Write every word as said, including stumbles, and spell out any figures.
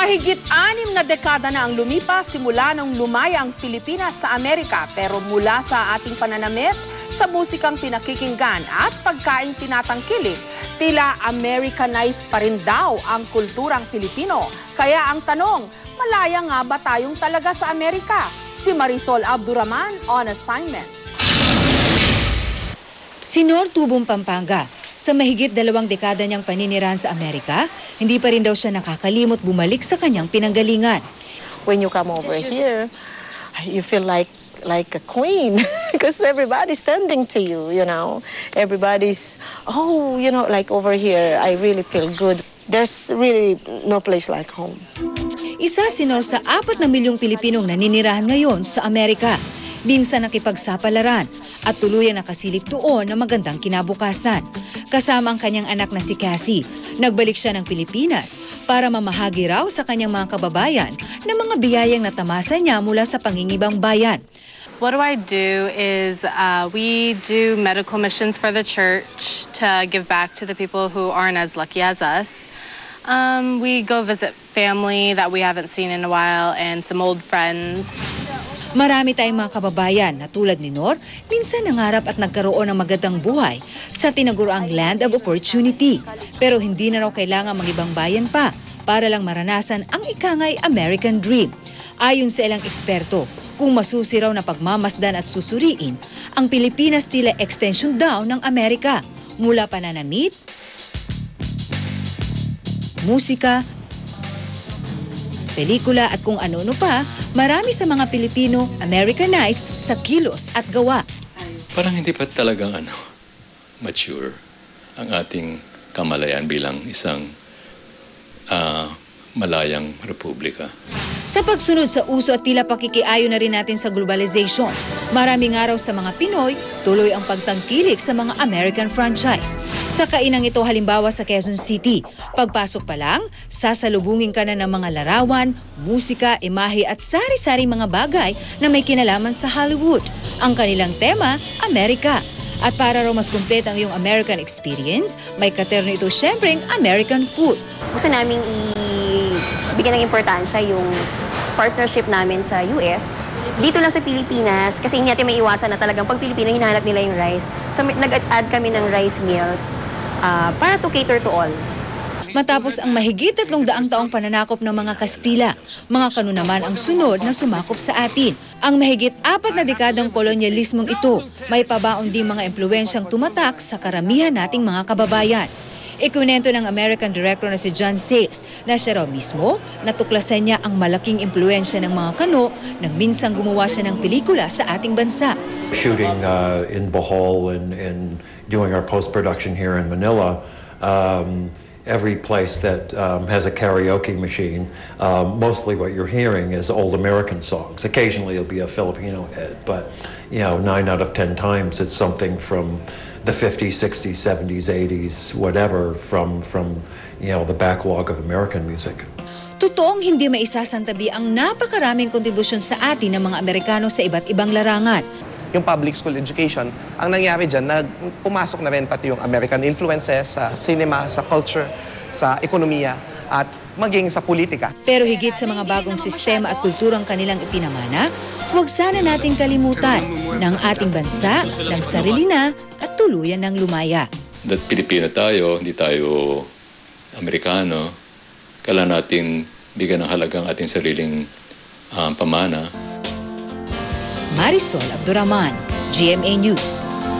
Mahigit anim na dekada na ang lumipas simula nung lumaya ang Pilipinas sa Amerika. Pero mula sa ating pananamit, sa musikang pinakikinggan at pagkaing tinatangkilik, tila Americanized pa rin daw ang kulturang Pilipino. Kaya ang tanong, malaya nga ba tayong talaga sa Amerika? Si Marisol Abduraman on assignment. Si Nor Tubong, Pampanga. Sa mahigit dalawang dekada niyang paninirahan sa Amerika, hindi pa rin daw siya nakakalimot bumalik sa kanyang pinanggalingan. When you come over here, you feel like like a queen because everybody's tending to you, you know. Everybody's, oh, you know, like over here, I really feel good. There's really no place like home. Isa si Nor sa apat na milyong Pilipinong naninirahan ngayon sa Amerika. Minsan nakipagsapalaran at tuluyang nakasilip doon ng magandang kinabukasan. Kasama ang kanyang anak na si Cassie, nagbalik siya ng Pilipinas para mamahagi raw sa kanyang mga kababayan ng mga biyayang natamasa niya mula sa pangingibang bayan. What do I do is uh, we do medical missions for the church to give back to the people who aren't as lucky as us. Um, we go visit family that we haven't seen in a while and some old friends. Marami tayong mga kababayan na tulad ni Nor, minsan nangarap at nagkaroon ng magandang buhay sa tinaguraang land of opportunity. Pero hindi na raw kailangan mag-ibang bayan pa para lang maranasan ang ikangay American Dream. Ayon sa ilang eksperto, kung masusi raw na pagmamasdan at susuriin, ang Pilipinas tila extension daw ng Amerika. Mula pananamit, musika, pelikula at kung ano-ano pa, marami sa mga Pilipino Americanized sa kilos at gawa. Parang hindi pa talagang ano, mature ang ating kamalayan bilang isang uh, malayang republika. Sa pagsunod sa uso at tila pakikiayo na rin natin sa globalization, maraming araw sa mga Pinoy, tuloy ang pagtangkilik sa mga American franchise. Sa kainang ito halimbawa sa Quezon City, pagpasok pa lang, sasalubungin ka na ng mga larawan, musika, imahe at sari-saring mga bagay na may kinalaman sa Hollywood. Ang kanilang tema, Amerika. At para raw mas kumpleto ang iyong American experience, may katerno ito syempre ang American food. Gusto naming ibigyan ng importansya yung partnership namin sa U S. Dito lang sa Pilipinas, kasi hindi natin may iwasan na talagang pag Pilipino, hinahanap nila yung rice. So nag-add kami ng rice meals uh, para to cater to all. Matapos ang mahigit tatlong daang taong pananakop ng mga Kastila, mga Kano naman ang sunod na sumakop sa atin. Ang mahigit apat na dekadang kolonyalismong ito, may pabaon ding mga impluensyang tumatak sa karamihan nating mga kababayan. Ikunento ng American director na si John Sayles na siya raw mismo natuklasan niya ang malaking impluensya ng mga Kano nang minsang gumawa siya ng pelikula sa ating bansa. Shooting uh, in Bohol and, and doing our post-production here in Manila, um, every place that um, has a karaoke machine, um, mostly what you're hearing is old American songs. Occasionally it'll be a Filipino hit, but you know, nine out of ten times it's something from the fifties, sixties, seventies, eighties, whatever, from, from you know, the backlog of American music. Totoong hindi maisasantabi ang napakaraming kontribusyon sa atin ng mga Amerikano sa iba't ibang larangan. Yung public school education, ang nangyari dyan, na pumasok na rin pati yung American influences sa cinema, sa culture, sa ekonomiya, at maging sa politika. Pero higit sa mga bagong sistema at kulturang kanilang ipinamana, huwag sana nating kalimutan ng ating bansa, ng sarili na, at tuluyan ng lumaya. That Pilipino tayo, hindi tayo Amerikano, kailangan natin bigyan ng halagang ating sariling um, pamana. Marisol Abduraman, G M A News.